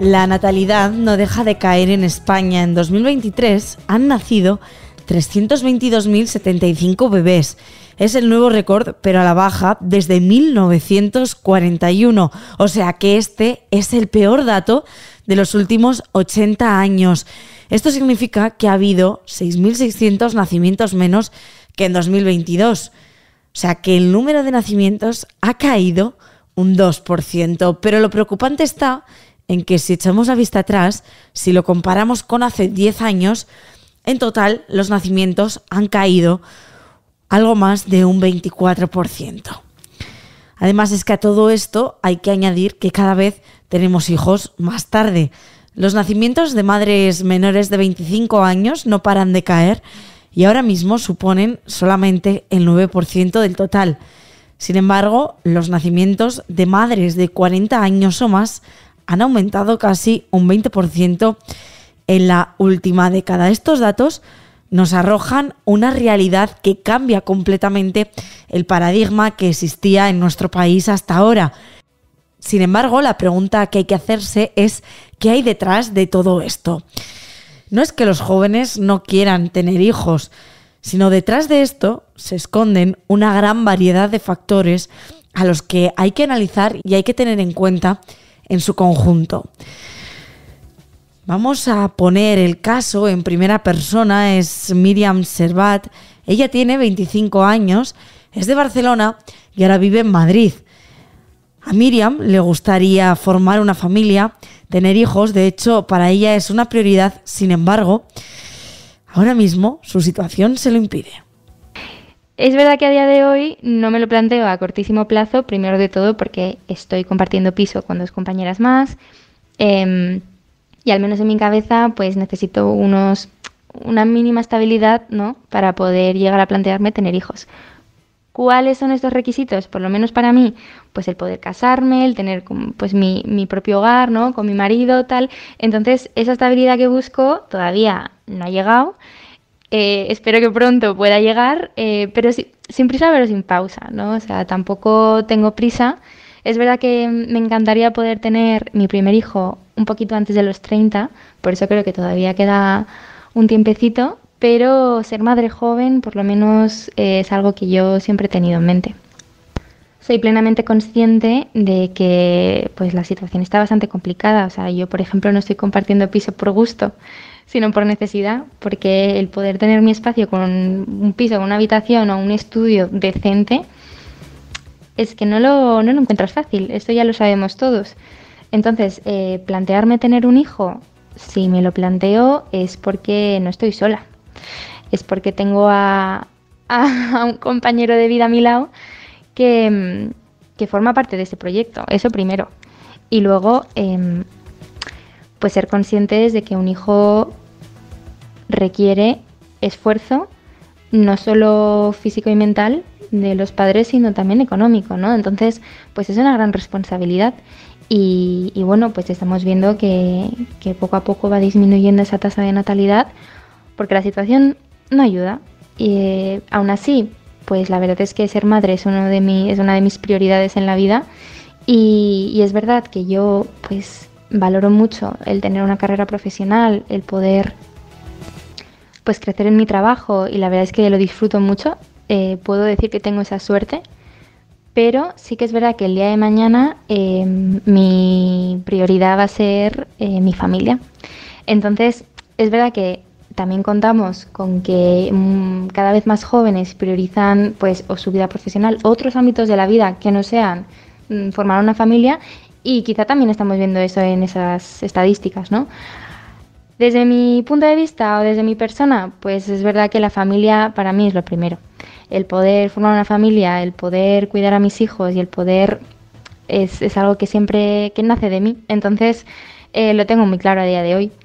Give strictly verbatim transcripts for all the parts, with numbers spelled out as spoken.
La natalidad no deja de caer en España. En dos mil veintitrés han nacido trescientos veintidós mil setenta y cinco bebés. Es el nuevo récord, pero a la baja, desde mil novecientos cuarenta y uno. O sea que este es el peor dato de los últimos ochenta años. Esto significa que ha habido seis mil seiscientos nacimientos menos que en dos mil veintidós. O sea que el número de nacimientos ha caído un dos por ciento. Pero lo preocupante está en que si echamos la vista atrás, si lo comparamos con hace diez años, en total los nacimientos han caído algo más de un veinticuatro por ciento. Además es que a todo esto hay que añadir que cada vez tenemos hijos más tarde. Los nacimientos de madres menores de veinticinco años no paran de caer y ahora mismo suponen solamente el nueve por ciento del total. Sin embargo, los nacimientos de madres de cuarenta años o más han aumentado casi un veinte por ciento en la última década. Estos datos nos arrojan una realidad que cambia completamente el paradigma que existía en nuestro país hasta ahora. Sin embargo, la pregunta que hay que hacerse es ¿qué hay detrás de todo esto? No es que los jóvenes no quieran tener hijos, sino detrás de esto se esconden una gran variedad de factores a los que hay que analizar y hay que tener en cuenta en su conjunto. Vamos a poner el caso en primera persona. Es Míriam Servat. Ella tiene veinticinco años, es de Barcelona y ahora vive en Madrid. A Míriam le gustaría formar una familia, tener hijos. De hecho, para ella es una prioridad. Sin embargo, ahora mismo su situación se lo impide. Es verdad que a día de hoy no me lo planteo a cortísimo plazo, primero de todo porque estoy compartiendo piso con dos compañeras más eh, y al menos en mi cabeza pues necesito unos, una mínima estabilidad, ¿no?, para poder llegar a plantearme tener hijos. ¿Cuáles son estos requisitos? Por lo menos para mí, pues el poder casarme, el tener pues mi, mi propio hogar, ¿no?, con mi marido, tal. Entonces esa estabilidad que busco todavía no ha llegado. Eh, espero que pronto pueda llegar, eh, pero si, sin prisa pero sin pausa, ¿no? O sea, tampoco tengo prisa. Es verdad que me encantaría poder tener mi primer hijo un poquito antes de los treinta, por eso creo que todavía queda un tiempecito, pero ser madre joven por lo menos eh, es algo que yo siempre he tenido en mente. Soy plenamente consciente de que pues, la situación está bastante complicada. O sea, yo, por ejemplo, no estoy compartiendo piso por gusto, sino por necesidad, porque el poder tener mi espacio con un piso, con una habitación o un estudio decente, es que no lo, no lo encuentras fácil. Esto ya lo sabemos todos. Entonces, eh, plantearme tener un hijo, si me lo planteo, es porque no estoy sola. Es porque tengo a, a, a un compañero de vida a mi lado que, que forma parte de este proyecto. Eso primero. Y luego, eh, pues ser conscientes de que un hijo requiere esfuerzo, no solo físico y mental de los padres, sino también económico, ¿no? Entonces, pues es una gran responsabilidad. Y, y bueno, pues estamos viendo que, que poco a poco va disminuyendo esa tasa de natalidad porque la situación no ayuda. Y eh, aún así, pues la verdad es que ser madre es, uno de mi, es una de mis prioridades en la vida y, y es verdad que yo pues valoro mucho el tener una carrera profesional, el poder pues crecer en mi trabajo y la verdad es que lo disfruto mucho. Eh, puedo decir que tengo esa suerte, pero sí que es verdad que el día de mañana eh, mi prioridad va a ser eh, mi familia. Entonces es verdad que también contamos con que mmm, cada vez más jóvenes priorizan pues o su vida profesional, otros ámbitos de la vida que no sean mmm, formar una familia, y quizá también estamos viendo eso en esas estadísticas, ¿no? Desde mi punto de vista o desde mi persona, pues es verdad que la familia para mí es lo primero. El poder formar una familia, el poder cuidar a mis hijos y el poder es, es algo que siempre que nace de mí. Entonces eh, lo tengo muy claro a día de hoy.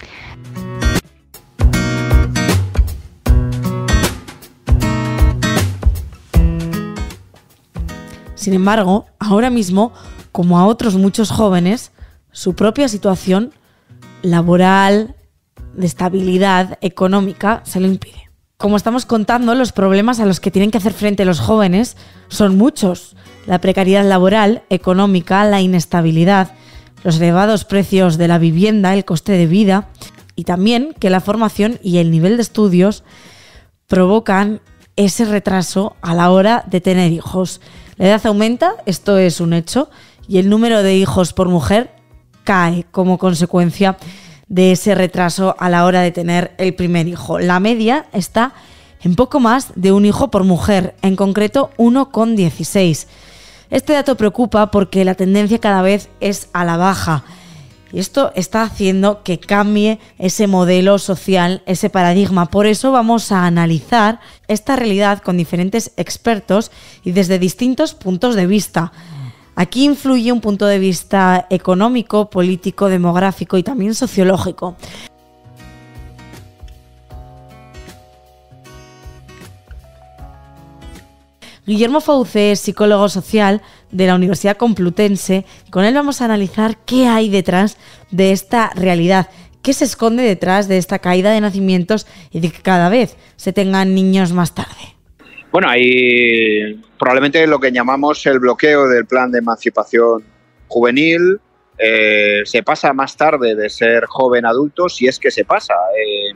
Sin embargo, ahora mismo, como a otros muchos jóvenes, su propia situación laboral, de estabilidad económica, se lo impide. Como estamos contando, los problemas a los que tienen que hacer frente los jóvenes son muchos. La precariedad laboral, económica, la inestabilidad. los elevados precios de la vivienda, el coste de vida, y también que la formación y el nivel de estudios provocan ese retraso a la hora de tener hijos. La edad aumenta, esto es un hecho, y el número de hijos por mujer cae como consecuencia de ese retraso a la hora de tener el primer hijo. La media está en poco más de un hijo por mujer, en concreto uno coma dieciséis. Este dato preocupa porque la tendencia cada vez es a la baja. Y esto está haciendo que cambie ese modelo social, ese paradigma. Por eso vamos a analizar esta realidad con diferentes expertos y desde distintos puntos de vista. Aquí influye un punto de vista económico, político, demográfico y también sociológico. Guillermo Fauce es psicólogo social de la Universidad Complutense. Con él vamos a analizar qué hay detrás de esta realidad, qué se esconde detrás de esta caída de nacimientos y de que cada vez se tengan niños más tarde. Bueno, hay probablemente lo que llamamos el bloqueo del plan de emancipación juvenil. Eh, se pasa más tarde de ser joven adulto, si es que se pasa. Eh,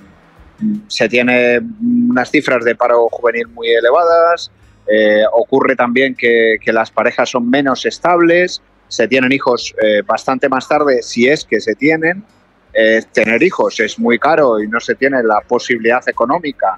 se tiene unas cifras de paro juvenil muy elevadas. Eh, ocurre también que, que las parejas son menos estables, se tienen hijos eh, bastante más tarde, si es que se tienen. Eh, tener hijos es muy caro y no se tiene la posibilidad económica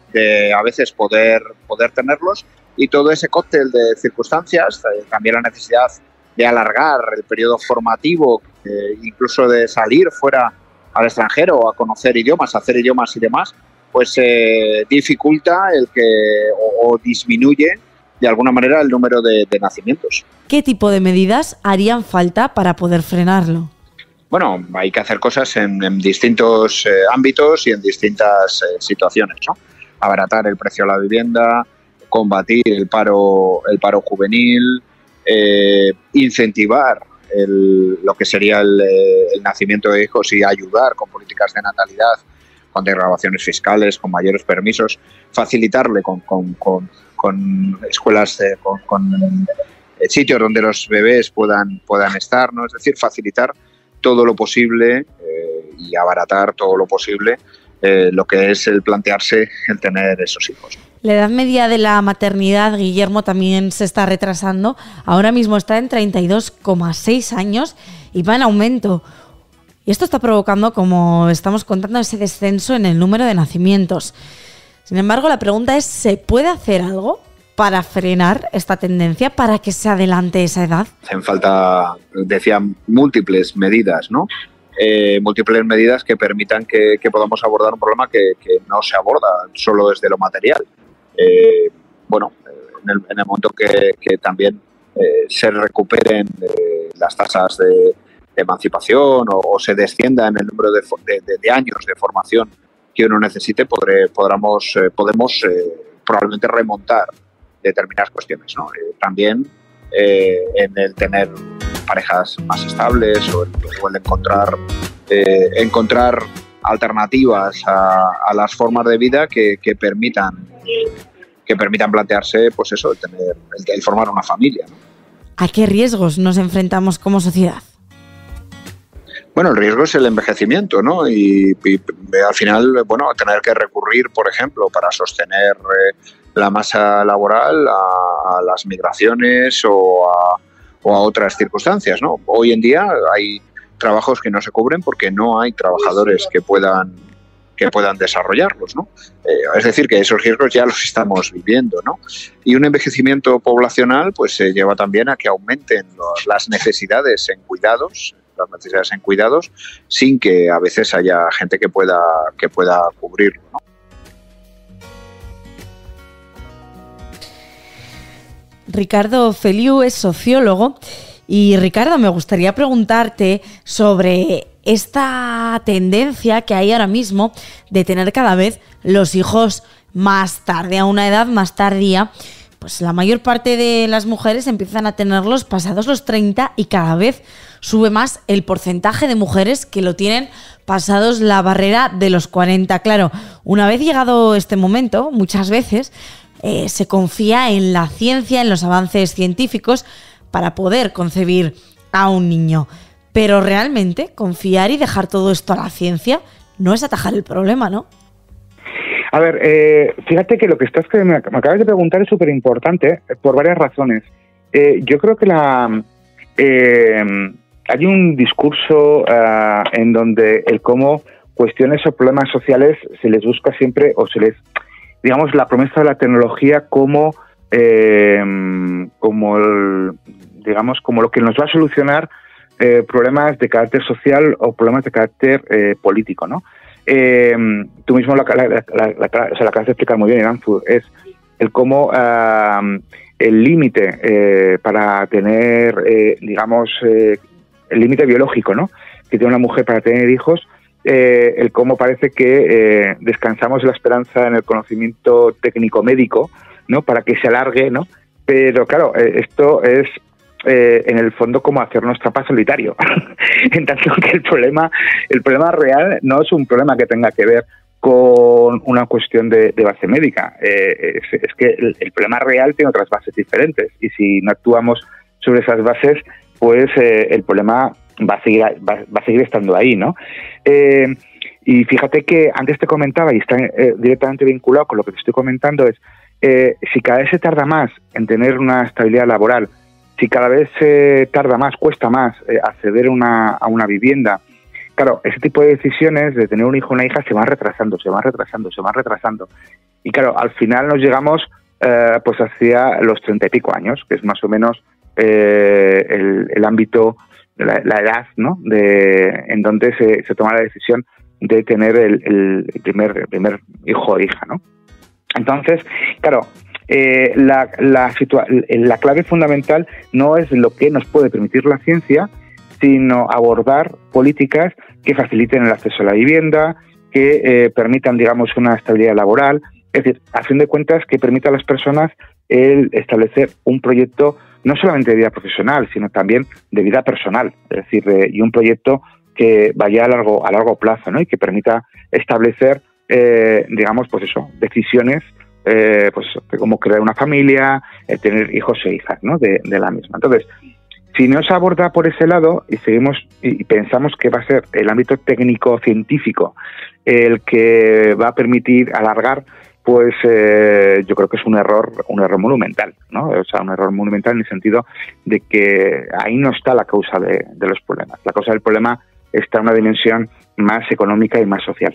de a veces poder, poder tenerlos, y todo ese cóctel de circunstancias, eh, también la necesidad de alargar el periodo formativo, eh, incluso de salir fuera al extranjero a conocer idiomas, a hacer idiomas y demás, pues eh, dificulta el que o, o disminuye de alguna manera el número de, de nacimientos. ¿Qué tipo de medidas harían falta para poder frenarlo? Bueno, hay que hacer cosas en, en distintos eh, ámbitos y en distintas eh, situaciones, ¿no? Abaratar el precio de la vivienda, combatir el paro, el paro juvenil, eh, incentivar el, lo que sería el, el nacimiento de hijos y ayudar con políticas de natalidad, con desgravaciones fiscales, con mayores permisos, facilitarle con, con, con, con escuelas, de, con, con sitios donde los bebés puedan, puedan estar, ¿no? Es decir, facilitar todo lo posible eh, y abaratar todo lo posible eh, lo que es el plantearse el tener esos hijos. La edad media de la maternidad, Guillermo, también se está retrasando. Ahora mismo está en treinta y dos coma seis años y va en aumento. Y esto está provocando, como estamos contando, ese descenso en el número de nacimientos. Sin embargo, la pregunta es, ¿se puede hacer algo para frenar esta tendencia, para que se adelante esa edad? Hacen falta, decía, múltiples medidas, ¿no? Eh, múltiples medidas que permitan que, que podamos abordar un problema que, que no se aborda solo desde lo material. Eh, bueno, en el, en el momento que, que también eh, se recuperen eh, las tasas de, de emancipación o, o se descienda en el número de, de, de años de formación que uno necesite, podré, podamos, eh, podemos eh, probablemente remontar determinadas cuestiones, ¿no? Eh, también eh, en el tener parejas más estables o el, o el encontrar, eh, encontrar alternativas a, a las formas de vida que, que permitan que permitan plantearse, pues eso, el tener, el, el formar una familia, ¿no? ¿A qué riesgos nos enfrentamos como sociedad? Bueno, el riesgo es el envejecimiento, ¿no? Y, y, y al final, bueno, tener que recurrir, por ejemplo, para sostener eh, la masa laboral a, a las migraciones o a, o a otras circunstancias, ¿no? Hoy en día hay trabajos que no se cubren porque no hay trabajadores que puedan que puedan desarrollarlos, ¿no? Eh, es decir, que esos riesgos ya los estamos viviendo, ¿no? Y un envejecimiento poblacional pues se eh, lleva también a que aumenten los, las necesidades en cuidados, las necesidades en cuidados, sin que a veces haya gente que pueda que pueda cubrirlo, ¿no? Ricardo Feliu es sociólogo y, Ricardo, me gustaría preguntarte sobre esta tendencia que hay ahora mismo de tener cada vez los hijos más tarde, a una edad más tardía. Pues la mayor parte de las mujeres empiezan a tenerlos pasados los treinta y cada vez sube más el porcentaje de mujeres que lo tienen pasados la barrera de los cuarenta. Claro, una vez llegado este momento, muchas veces eh, se confía en la ciencia, en los avances científicos para poder concebir a un niño. Pero realmente confiar y dejar todo esto a la ciencia no es atajar el problema, ¿no? A ver, eh, fíjate que lo que estás que me acabas de preguntar es súper importante por varias razones. Eh, yo creo que la eh, hay un discurso uh, en donde el cómo cuestiones o problemas sociales se les busca siempre, o se les, digamos, la promesa de la tecnología como, eh, como el, digamos, como lo que nos va a solucionar eh, problemas de carácter social o problemas de carácter eh, político, ¿no? Eh, tú mismo la, la, la, la, la, o sea, la acabas de explicar muy bien, Iranzu, es el cómo uh, el límite eh, para tener, eh, digamos, eh, el límite biológico, ¿no?, que tiene una mujer para tener hijos, eh, el cómo parece que eh, descansamos la esperanza en el conocimiento técnico-médico, ¿no?, para que se alargue, ¿no? Pero claro, eh, esto es eh, en el fondo como hacernos trampa solitario, en tanto que el problema, el problema real no es un problema que tenga que ver con una cuestión de, de base médica. Eh, es, es que el, el problema real tiene otras bases diferentes, y si no actuamos sobre esas bases, pues eh, el problema va a seguir va, va a seguir estando ahí, ¿no? Eh, y fíjate que antes te comentaba, y está eh, directamente vinculado con lo que te estoy comentando, es eh, si cada vez se tarda más en tener una estabilidad laboral, si cada vez se tarda más, cuesta más eh, acceder una, a una vivienda, claro, ese tipo de decisiones de tener un hijo o una hija se van retrasando, se van retrasando, se van retrasando. Y claro, al final nos llegamos eh, pues hacia los treinta y pico años, que es más o menos eh, el, el ámbito, la, la edad, ¿no?, de, en donde se, se toma la decisión de tener el, el primer, el primer hijo o hija, ¿no? Entonces, claro, eh, la, la, situa- la clave fundamental no es lo que nos puede permitir la ciencia, sino abordar políticas que faciliten el acceso a la vivienda, que eh, permitan, digamos, una estabilidad laboral, es decir, a fin de cuentas, que permita a las personas el establecer un proyecto no solamente de vida profesional, sino también de vida personal, es decir, eh, y un proyecto que vaya a largo a largo plazo, ¿no?, y que permita establecer, eh, digamos, pues eso, decisiones, eh, pues de cómo crear una familia, eh, tener hijos e hijas, ¿no?, de, de la misma. Entonces, si no se aborda por ese lado y seguimos y pensamos que va a ser el ámbito técnico-científico el que va a permitir alargar, pues eh, yo creo que es un error, un error monumental, ¿no? O sea, un error monumental en el sentido de que ahí no está la causa de, de los problemas. La causa del problema está en una dimensión más económica y más social.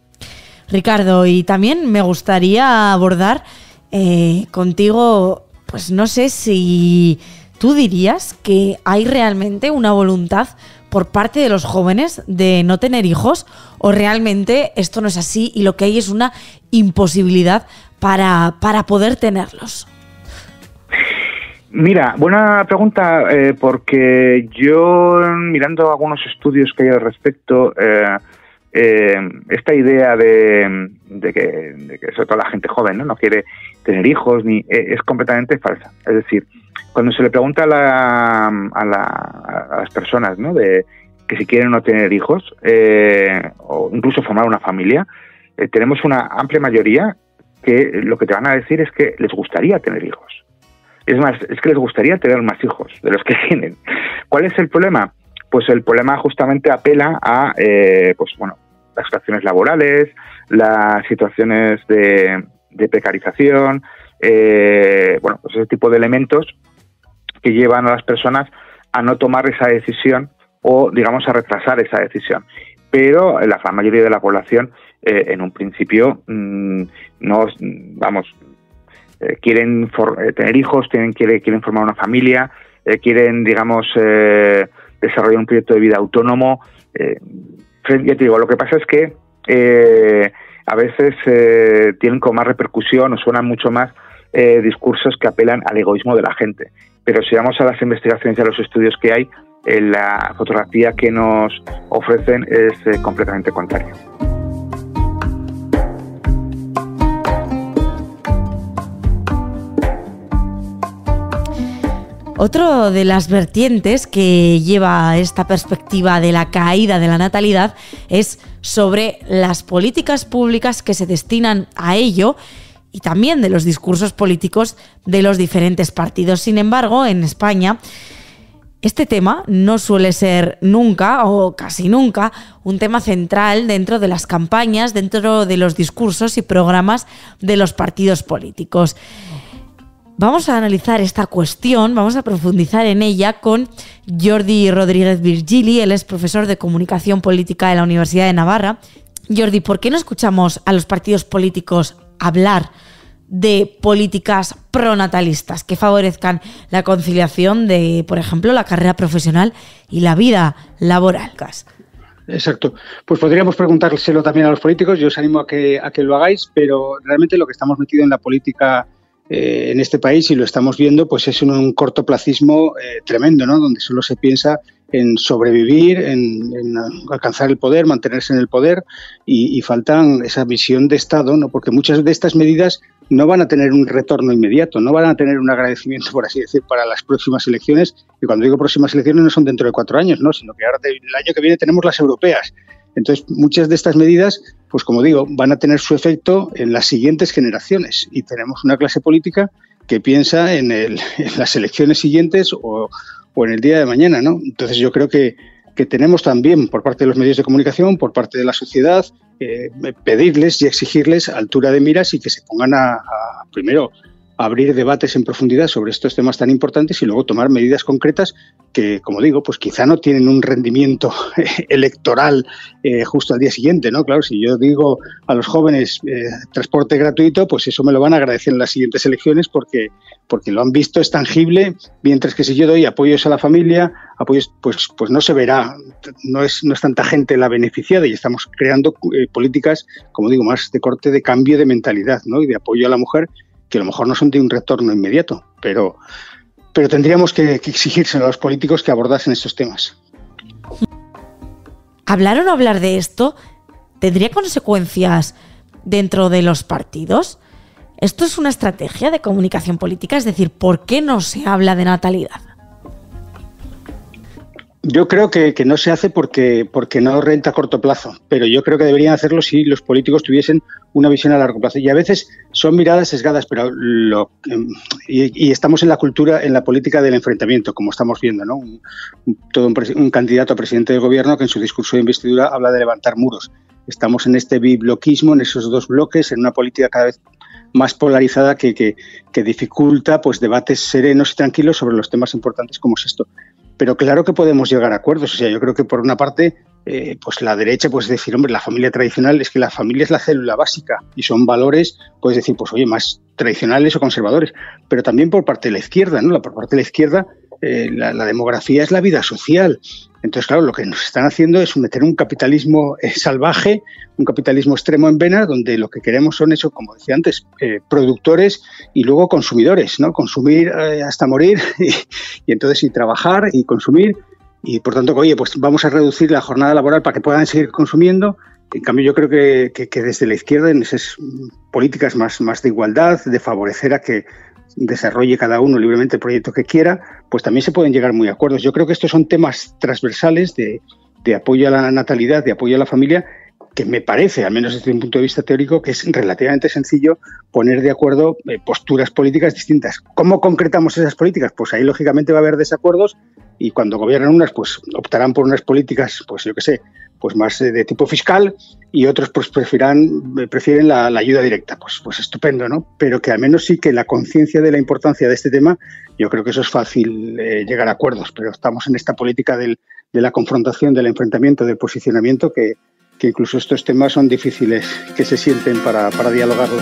Ricardo, y también me gustaría abordar eh, contigo, pues no sé si tú dirías que hay realmente una voluntad por parte de los jóvenes de no tener hijos, o realmente esto no es así y lo que hay es una imposibilidad para, para poder tenerlos. Mira, buena pregunta, eh, porque yo, mirando algunos estudios que hay al respecto, eh, eh, esta idea de, de, que, de que sobre todo la gente joven no, no quiere tener hijos, ni eh, es completamente falsa. Es decir, cuando se le pregunta a, la, a, la, a las personas, ¿no?, de que si quieren o no tener hijos, eh, o incluso formar una familia, eh, tenemos una amplia mayoría que lo que te van a decir es que les gustaría tener hijos. Es más, es que les gustaría tener más hijos de los que tienen. ¿Cuál es el problema? Pues el problema justamente apela a eh, pues bueno, las situaciones laborales, las situaciones de, de precarización, eh, bueno, pues ese tipo de elementos que llevan a las personas a no tomar esa decisión o, digamos, a retrasar esa decisión. Pero la gran mayoría de la población, eh, en un principio, mmm, no, vamos, eh, quieren for- eh, tener hijos, tienen, quieren, quieren formar una familia, eh, quieren, digamos, eh, desarrollar un proyecto de vida autónomo. Eh, ya te digo, lo que pasa es que eh, a veces eh, tienen como más repercusión o suenan mucho más eh, discursos que apelan al egoísmo de la gente. Pero si vamos a las investigaciones y a los estudios que hay, eh, la fotografía que nos ofrecen es eh, completamente contraria. Otro de las vertientes que lleva esta perspectiva de la caída de la natalidad es sobre las políticas públicas que se destinan a ello y también de los discursos políticos de los diferentes partidos. Sin embargo, en España Este tema no suele ser nunca o casi nunca un tema central dentro de las campañas, dentro de los discursos y programas de los partidos políticos. Vamos a analizar esta cuestión, vamos a profundizar en ella con Jordi Rodríguez Virgili. Él es profesor de Comunicación Política de la Universidad de Navarra. Jordi, ¿por qué no escuchamos a los partidos políticos hablar de políticas pronatalistas que favorezcan la conciliación de, por ejemplo, la carrera profesional y la vida laboral? Exacto. Pues podríamos preguntárselo también a los políticos. Yo os animo a que, a que lo hagáis, pero realmente lo que estamos metidos en la política eh, en este país, y lo estamos viendo, pues es un, un cortoplacismo eh, tremendo, ¿no? Donde solo se piensa en sobrevivir, en, en alcanzar el poder, mantenerse en el poder, y, y faltan esa visión de Estado, ¿no? Porque muchas de estas medidas no van a tener un retorno inmediato, no van a tener un agradecimiento, por así decir, para las próximas elecciones. Y cuando digo próximas elecciones no son dentro de cuatro años, ¿no? Sino que ahora el año que viene tenemos las europeas. Entonces, muchas de estas medidas, pues como digo, van a tener su efecto en las siguientes generaciones. Y tenemos una clase política que piensa en, el, en las elecciones siguientes o, o en el día de mañana, ¿no? Entonces, yo creo que, que tenemos también, por parte de los medios de comunicación, por parte de la sociedad, eh, pedirles y exigirles altura de miras y que se pongan a, a primero, a abrir debates en profundidad sobre estos temas tan importantes y luego tomar medidas concretas que, como digo, pues quizá no tienen un rendimiento electoral eh, justo al día siguiente, ¿no? Claro, si yo digo a los jóvenes eh, transporte gratuito, pues eso me lo van a agradecer en las siguientes elecciones porque, porque lo han visto, es tangible, mientras que si yo doy apoyos a la familia, apoyos, pues, pues no se verá, no es, no es tanta gente la beneficiada y estamos creando eh, políticas, como digo, más de corte de cambio de mentalidad, ¿no? Y de apoyo a la mujer, que a lo mejor no son de un retorno inmediato, pero, pero tendríamos que, que exigírselo a los políticos que abordasen estos temas. ¿Hablar o no hablar de esto tendría consecuencias dentro de los partidos? ¿Esto es una estrategia de comunicación política? Es decir, ¿por qué no se habla de natalidad? Yo creo que, que no se hace porque, porque no renta a corto plazo, pero yo creo que deberían hacerlo si los políticos tuviesen una visión a largo plazo. Y a veces son miradas sesgadas, pero lo, y, y estamos en la cultura, en la política del enfrentamiento, como estamos viendo, ¿no? Un, todo un, un candidato a presidente del gobierno que en su discurso de investidura habla de levantar muros. Estamos en este bibloquismo, en esos dos bloques, en una política cada vez más polarizada que, que, que dificulta pues debates serenos y tranquilos sobre los temas importantes como es esto. Pero claro que podemos llegar a acuerdos. O sea, yo creo que por una parte, eh, pues la derecha puede decir, hombre, la familia tradicional, es que la familia es la célula básica y son valores, puedes decir, pues oye, más tradicionales o conservadores. Pero también por parte de la izquierda, ¿no? Por parte de la izquierda, eh, la, la demografía es la vida social. Entonces, claro, lo que nos están haciendo es meter un capitalismo eh, salvaje, un capitalismo extremo en vena, donde lo que queremos son eso, como decía antes, eh, productores y luego consumidores, ¿no? Consumir eh, hasta morir y, y entonces y trabajar y consumir y por tanto, oye, pues vamos a reducir la jornada laboral para que puedan seguir consumiendo. En cambio, yo creo que, que, que desde la izquierda, en esas políticas más, más de igualdad, de favorecer a que desarrolle cada uno libremente el proyecto que quiera, pues también se pueden llegar muy a acuerdos. Yo creo que estos son temas transversales de, de apoyo a la natalidad, de apoyo a la familia, que me parece, al menos desde un punto de vista teórico, que es relativamente sencillo poner de acuerdo eh, posturas políticas distintas. ¿Cómo concretamos esas políticas? Pues ahí lógicamente va a haber desacuerdos y cuando gobiernan unas, pues optarán por unas políticas, pues yo qué sé, pues más de tipo fiscal y otros pues prefieren, prefieren la, la ayuda directa. Pues, pues estupendo, ¿no? Pero que al menos sí que la conciencia de la importancia de este tema, yo creo que eso es fácil eh, llegar a acuerdos, pero estamos en esta política del, de la confrontación, del enfrentamiento, del posicionamiento, que, que incluso estos temas son difíciles que se sienten para, para dialogarlos.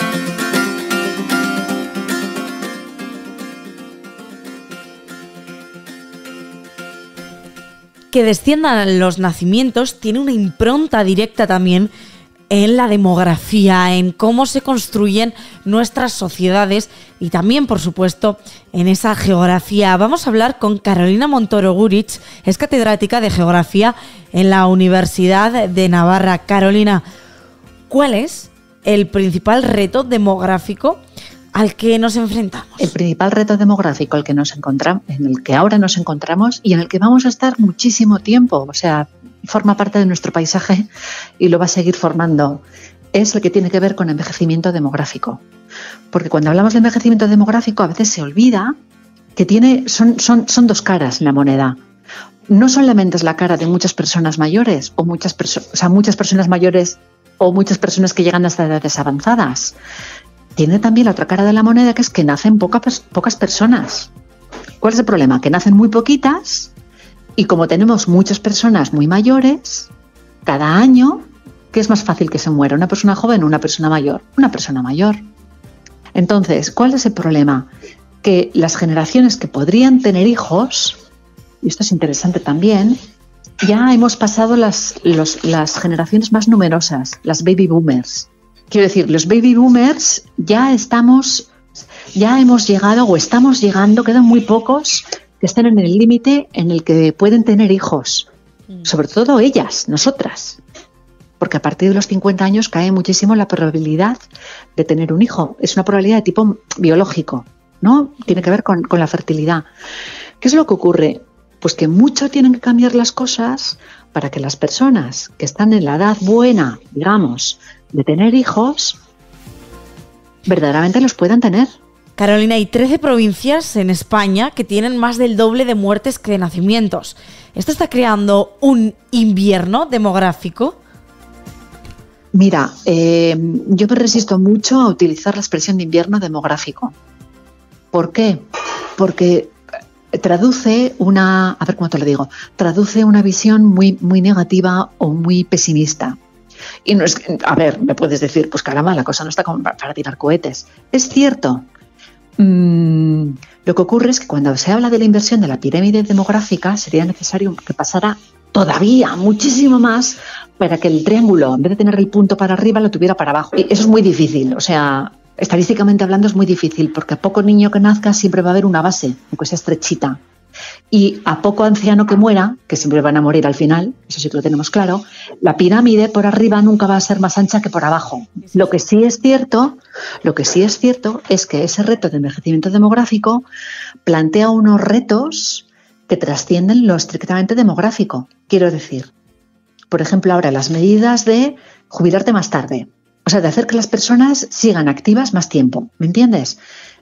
Que desciendan los nacimientos tiene una impronta directa también en la demografía, en cómo se construyen nuestras sociedades y también, por supuesto, en esa geografía. Vamos a hablar con Carolina Montoro Gurich, es catedrática de Geografía en la Universidad de Navarra. Carolina, ¿cuál es el principal reto demográfico al que nos enfrentamos? El principal reto demográfico al que nos encontramos, en el que ahora nos encontramos y en el que vamos a estar muchísimo tiempo, o sea, forma parte de nuestro paisaje y lo va a seguir formando, es el que tiene que ver con envejecimiento demográfico. Porque cuando hablamos de envejecimiento demográfico a veces se olvida que tiene, son, son, son dos caras la moneda. No solamente es la cara de muchas personas mayores o muchas, perso- o sea, muchas personas mayores o muchas personas que llegan hasta edades avanzadas. Tiene también la otra cara de la moneda, que es que nacen poca, pocas personas. ¿Cuál es el problema? Que nacen muy poquitas y como tenemos muchas personas muy mayores, cada año, ¿qué es más fácil que se muera? ¿Una persona joven o una persona mayor? Una persona mayor. Entonces, ¿cuál es el problema? Que las generaciones que podrían tener hijos, y esto es interesante también, ya hemos pasado las, los, las generaciones más numerosas, las baby boomers. Quiero decir, los baby boomers ya estamos, ya hemos llegado o estamos llegando, quedan muy pocos que estén en el límite en el que pueden tener hijos. Sobre todo ellas, nosotras. Porque a partir de los cincuenta años cae muchísimo la probabilidad de tener un hijo. Es una probabilidad de tipo biológico, ¿no? Tiene que ver con, con la fertilidad. ¿Qué es lo que ocurre? Pues que mucho tienen que cambiar las cosas para que las personas que están en la edad buena, digamos, de tener hijos, verdaderamente los puedan tener. Carolina, hay trece provincias en España que tienen más del doble de muertes que de nacimientos. ¿Esto está creando un invierno demográfico? Mira, eh, yo me resisto mucho a utilizar la expresión de invierno demográfico. ¿Por qué? Porque traduce una, a ver cómo te lo digo, traduce una visión muy, muy negativa o muy pesimista. Y no es, a ver, me puedes decir, pues caramba, la cosa no está como para tirar cohetes. Es cierto. Mm, lo que ocurre es que cuando se habla de la inversión de la pirámide demográfica, sería necesario que pasara todavía muchísimo más para que el triángulo, en vez de tener el punto para arriba, lo tuviera para abajo. Y eso es muy difícil, o sea, estadísticamente hablando es muy difícil, porque a poco niño que nazca siempre va a haber una base, aunque sea estrechita. Y a poco anciano que muera, que siempre van a morir al final, eso sí que lo tenemos claro, la pirámide por arriba nunca va a ser más ancha que por abajo. Lo que sí es cierto, lo que sí es cierto es que ese reto de envejecimiento demográfico plantea unos retos que trascienden lo estrictamente demográfico. Quiero decir, por ejemplo, ahora las medidas de jubilarte más tarde, o sea, de hacer que las personas sigan activas más tiempo, ¿me entiendes?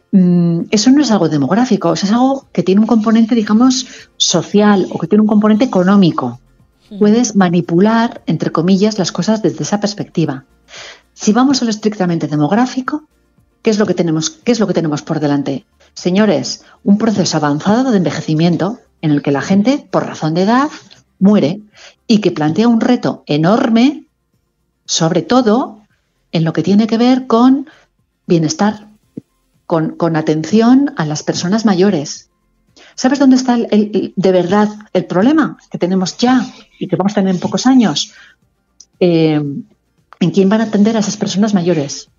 Eso no es algo demográfico, eso es algo que tiene un componente, digamos, social o que tiene un componente económico. Puedes manipular, entre comillas, las cosas desde esa perspectiva. Si vamos a lo estrictamente demográfico, ¿qué es lo que tenemos, qué es lo que tenemos por delante? Señores, un proceso avanzado de envejecimiento en el que la gente, por razón de edad, muere y que plantea un reto enorme, sobre todo en lo que tiene que ver con bienestar, Con, con atención a las personas mayores. ¿Sabes dónde está el, el, de verdad el problema que tenemos ya y que vamos a tener en pocos años? Eh, ¿En quién van a atender a esas personas mayores?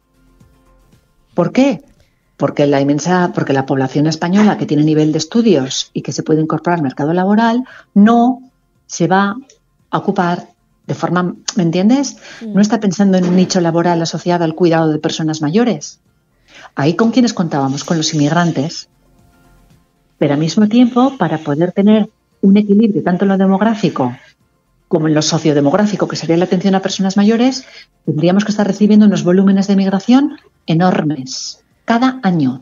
¿Por qué? Porque la inmensa, porque la población española que tiene nivel de estudios y que se puede incorporar al mercado laboral no se va a ocupar de forma, ¿me entiendes? No está pensando en un nicho laboral asociado al cuidado de personas mayores. Ahí con quienes contábamos, con los inmigrantes, pero al mismo tiempo, para poder tener un equilibrio tanto en lo demográfico como en lo sociodemográfico, que sería la atención a personas mayores, tendríamos que estar recibiendo unos volúmenes de migración enormes, cada año.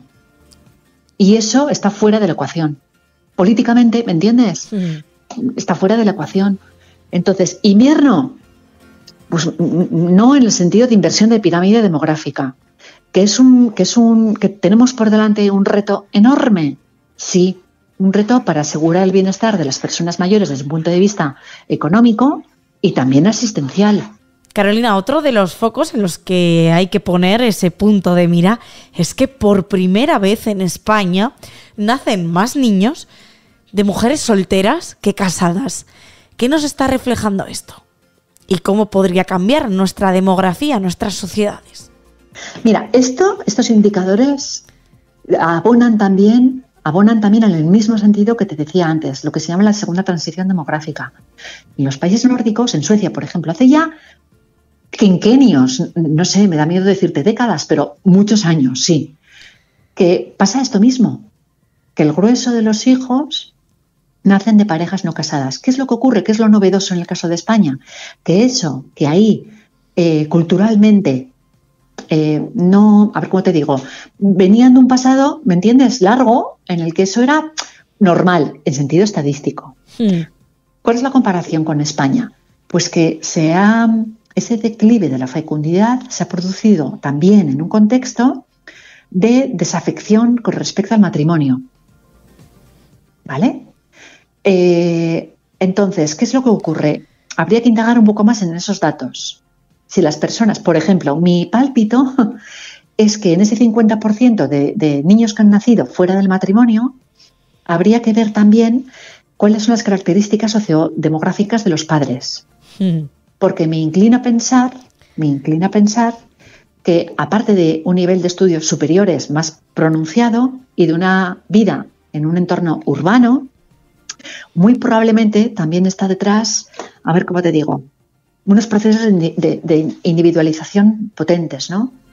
Y eso está fuera de la ecuación. Políticamente, ¿me entiendes? Sí. Está fuera de la ecuación. Entonces, invierno, pues no en el sentido de inversión de pirámide demográfica, que es un que es un que tenemos por delante un reto enorme, sí, un reto para asegurar el bienestar de las personas mayores desde un punto de vista económico y también asistencial. Carolina, otro de los focos en los que hay que poner ese punto de mira es que por primera vez en España nacen más niños de mujeres solteras que casadas. ¿Qué nos está reflejando esto? ¿Y cómo podría cambiar nuestra demografía, nuestras sociedades? Mira, esto, estos indicadores abonan también, abonan también en el mismo sentido que te decía antes, lo que se llama la segunda transición demográfica. En los países nórdicos, en Suecia, por ejemplo, hace ya quinquenios, no sé, me da miedo decirte décadas, pero muchos años, sí, que pasa esto mismo, que el grueso de los hijos nacen de parejas no casadas. ¿Qué es lo que ocurre? ¿Qué es lo novedoso en el caso de España? Que eso, que ahí eh, culturalmente eh, no, a ver cómo te digo, venían de un pasado, ¿me entiendes?, largo, en el que eso era normal, en sentido estadístico. Hmm. ¿Cuál es la comparación con España? Pues que se ha, ese declive de la fecundidad se ha producido también en un contexto de desafección con respecto al matrimonio. ¿Vale? Eh, entonces, ¿qué es lo que ocurre? Habría que indagar un poco más en esos datos. Si las personas, por ejemplo, mi pálpito es que en ese cincuenta por ciento de, de niños que han nacido fuera del matrimonio, habría que ver también cuáles son las características sociodemográficas de los padres. Hmm. Porque me inclina a pensar, me inclina a pensar que aparte de un nivel de estudios superiores más pronunciado y de una vida en un entorno urbano, muy probablemente también está detrás, a ver cómo te digo, unos procesos de, de, de individualización potentes, ¿no?